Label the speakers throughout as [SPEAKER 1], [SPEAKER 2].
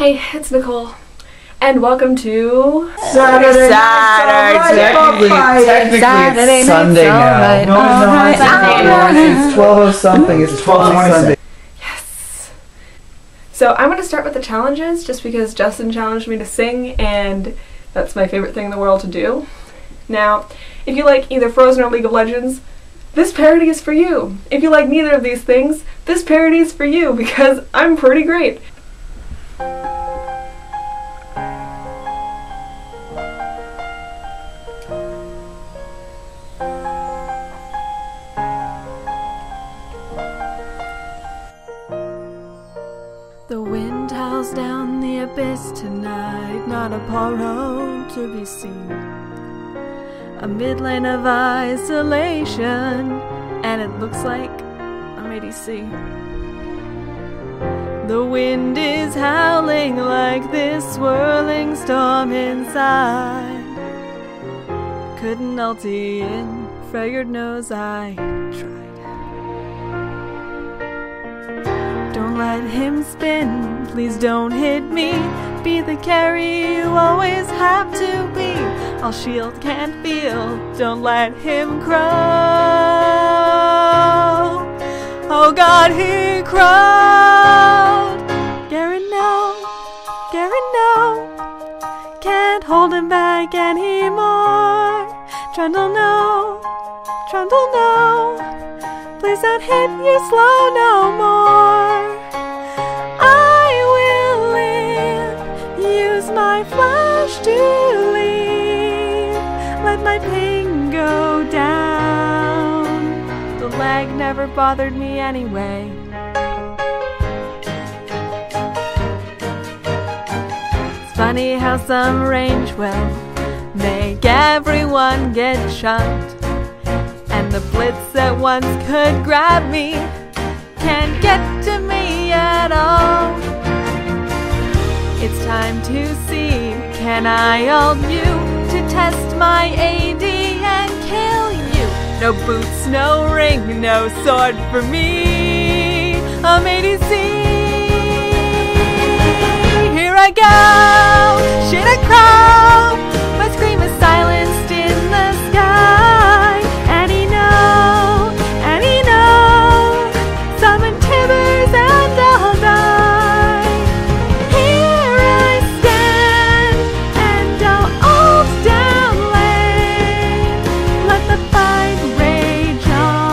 [SPEAKER 1] Hey, it's Nicole, and welcome to
[SPEAKER 2] Saturday it's Sunday now. No, it's 12 something. It's 12 Sunday.
[SPEAKER 1] Yes. So I'm going to start with the challenges, just because Justin challenged me to sing, and that's my favorite thing in the world to do. Now, if you like either Frozen or League of Legends, this parody is for you. If you like neither of these things, this parody is for you, because I'm pretty great.
[SPEAKER 3] The wind howls down the abyss tonight, not a paw road to be seen. A midlane of isolation, and it looks like I'm ADC. The wind is howling like this swirling storm inside. Couldn't ulti in, Freyard knows I tried. Don't let him spin, please don't hit me. Be the carry you always have to be. I'll shield, can't feel, don't let him crow. Oh God, he crowed. Garen, no, can't hold him back anymore. Trundle, no, please don't hit your slow no more. I will live, use my flash to leave. Let my ping go down. The lag never bothered me anyway. It's funny how some range will make everyone get shunned. And the blitz at once could grab me, can't get to me at all. It's time to see, can I ult you to test my AD and kill you? No boots, no ring, no sword for me. I'm ADC. Here I go, shit I crow. My scream is silenced in the sky. And he knows, summon Tibbers and I'll die. Here I stand, and I'll ult down lane. Let the fight rage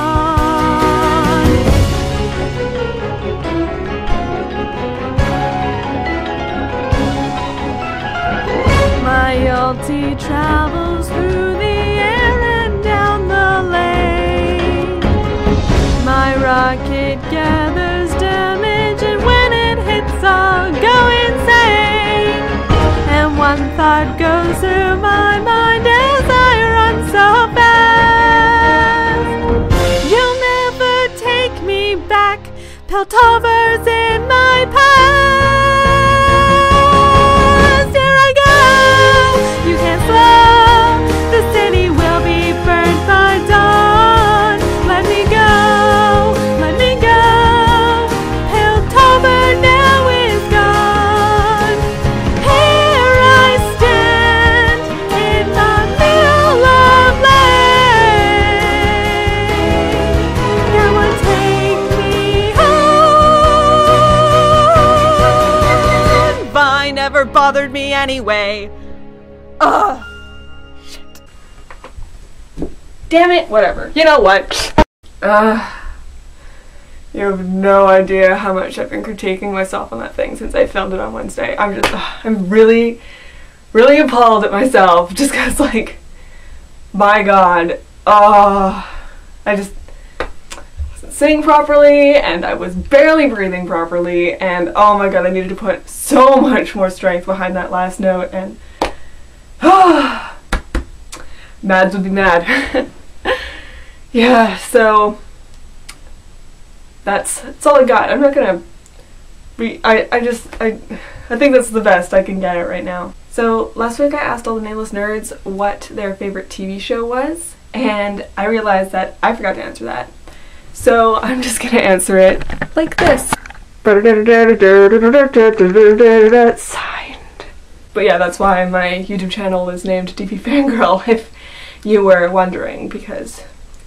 [SPEAKER 3] on. My ulti travels through the air and down the lane. My rocket gathers damage, and when it hits I'll go insane. And one thought goes through my mind as I run so fast. You'll never take me back, Piltover's in my past. Here I go, you can't slow, the city will be burned by dawn. Let me go, Piltover now is gone. Here I stand in the middle of lane. Come on, take me home. Vi never bothered me anyway. Ugh. Shit.
[SPEAKER 1] Damn it, whatever. You know what? You have no idea how much I've been critiquing myself on that thing since I filmed it on Wednesday. I'm really appalled at myself, just cause, like, my God, I just wasn't singing properly, and I was barely breathing properly, and oh my God, I needed to put so much more strength behind that last note, and Mads would be mad. Yeah, so that's all I got. I'm not gonna I think that's the best I can get it right now. So last week I asked all the nameless nerds what their favorite TV show was, and I realized that I forgot to answer that. So I'm just gonna answer it like this. Signed. But yeah, that's why my YouTube channel is named DP Fangirl, if you were wondering, because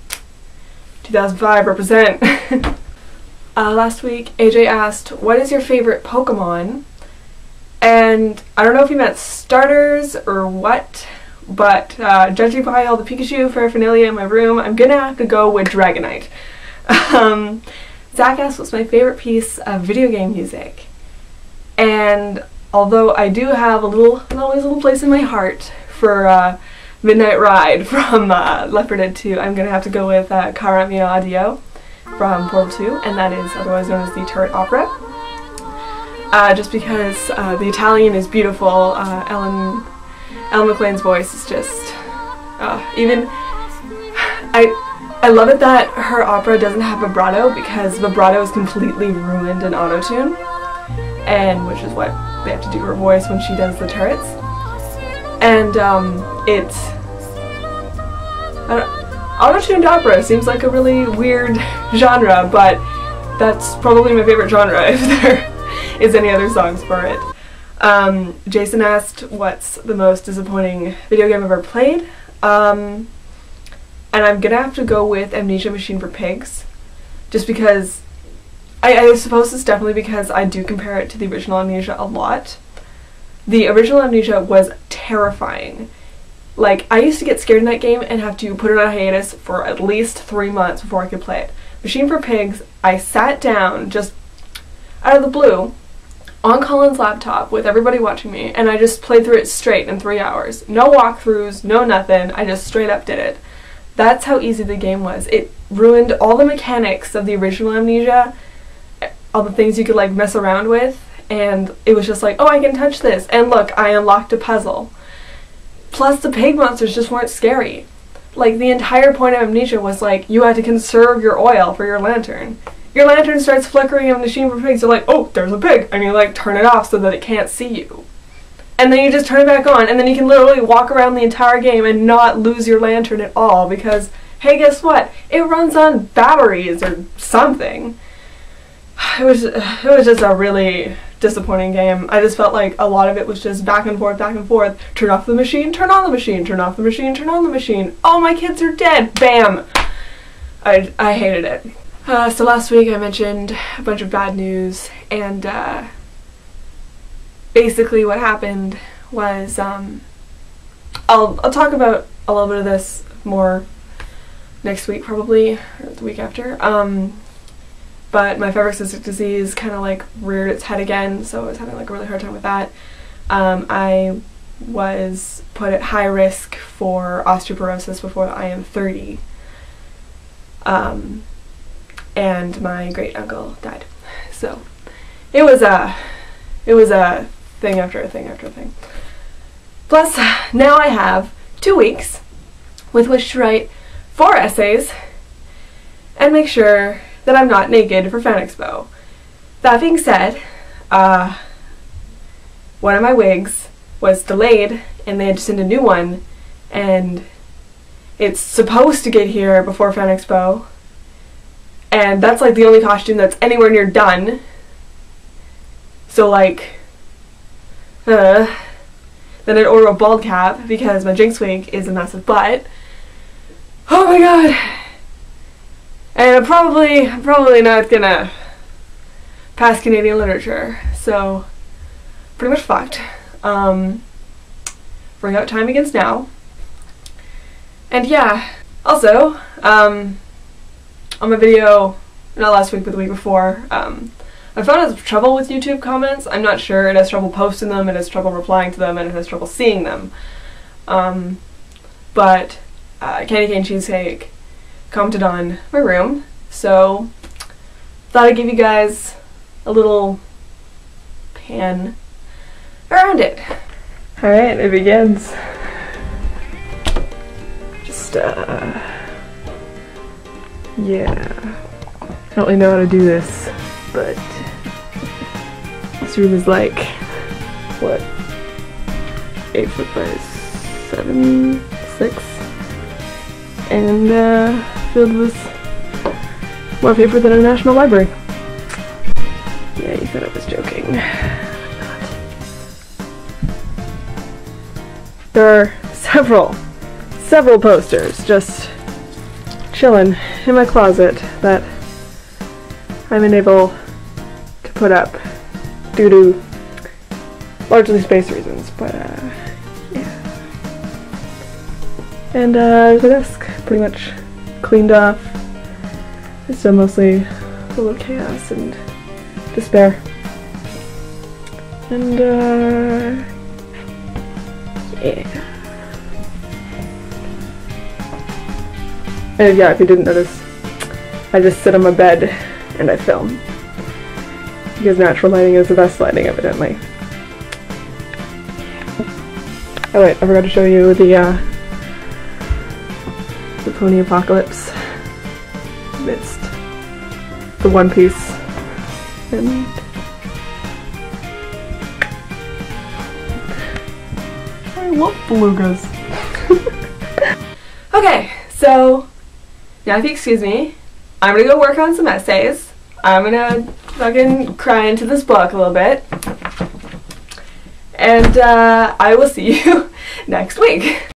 [SPEAKER 1] 2005 represent. Last week, AJ asked, what is your favorite Pokemon? And I don't know if he meant starters or what, but judging by all the Pikachu paraphernalia in my room, I'm gonna have to go with Dragonite. Zach asked what's my favorite piece of video game music. And although I do have always a little place in my heart for Midnight Ride from Left 4 Dead 2, I'm gonna have to go with Cara Mio Addio from Portal 2, and that is otherwise known as the Turret Opera. Just because the Italian is beautiful, Ellen McLean's voice is just, I love it that her opera doesn't have vibrato, because vibrato is completely ruined in auto-tune, and which is what they have to do to her voice when she does the turrets. And auto-tuned opera seems like a really weird genre, but that's probably my favorite genre if there is any other songs for it. Jason asked what's the most disappointing video game I've ever played. And I'm gonna have to go with Amnesia Machine for Pigs, just because I suppose it's definitely because I do compare it to the original Amnesia a lot. The original Amnesia was terrifying. Like, I used to get scared in that game and have to put it on hiatus for at least 3 months before I could play it. Machine for Pigs, I sat down just out of the blue on Colin's laptop with everybody watching me, and I just played through it straight in 3 hours. No walkthroughs, no nothing, I just straight up did it. That's how easy the game was. It ruined all the mechanics of the original Amnesia, all the things you could like mess around with, and it was just like, oh, I can touch this, and look, I unlocked a puzzle. Plus the pig monsters just weren't scary. Like, the entire point of Amnesia was like, you had to conserve your oil for your lantern. Your lantern starts flickering in the Machine for Pigs, you're like, oh, there's a pig, and you like turn it off so that it can't see you. And then you just turn it back on, and then you can literally walk around the entire game and not lose your lantern at all, because, hey, guess what? It runs on batteries or something. It was just a really disappointing game. I just felt like a lot of it was just back and forth, turn off the machine, turn on the machine, turn off the machine, turn on the machine. Oh, my kids are dead! Bam! I hated it. So last week I mentioned a bunch of bad news, and basically what happened was, I'll talk about a little bit of this more next week probably, or the week after, but my fibrotic cystic disease kind of like reared its head again, so I was having like a really hard time with that. I was put at high risk for osteoporosis before I am 30, and my great uncle died, so it was a thing after a thing after a thing. Plus, now I have 2 weeks with which to write 4 essays and make sure that I'm not naked for FanExpo. That being said, one of my wigs was delayed and they had to send a new one, and it's supposed to get here before FanExpo, and that's like the only costume that's anywhere near done. So like, then I'd order a bald cap because my Jinx wig is a massive butt. Oh my god! And I'm probably not gonna pass Canadian literature, so pretty much fucked. Freakout time begins now. And yeah, also, on my video, not last week but the week before, I found it has trouble with YouTube comments. I'm not sure. It has trouble posting them, it has trouble replying to them, and it has trouble seeing them. But Candy Cane Cheesecake commented on my room, so thought I'd give you guys a little pan around it. Alright, it begins. Just, yeah. I don't really know how to do this, but this room is like, what, 8 foot by 7, 6, and filled with more paper than a national library. Yeah, you thought I was joking. There are several posters just chilling in my closet that I'm unable to put up due to largely space reasons, but yeah. And the desk pretty much cleaned off. It's still mostly full of chaos and despair. And yeah. And yeah, if you didn't notice, I just sit on my bed and I film. Because natural lighting is the best lighting, evidently. Oh wait, I forgot to show you the pony apocalypse amidst the One Piece and I love belugas. Okay, so now if you excuse me, I'm gonna go work on some essays. I'm gonna fucking cry into this book a little bit. And I will see you next week.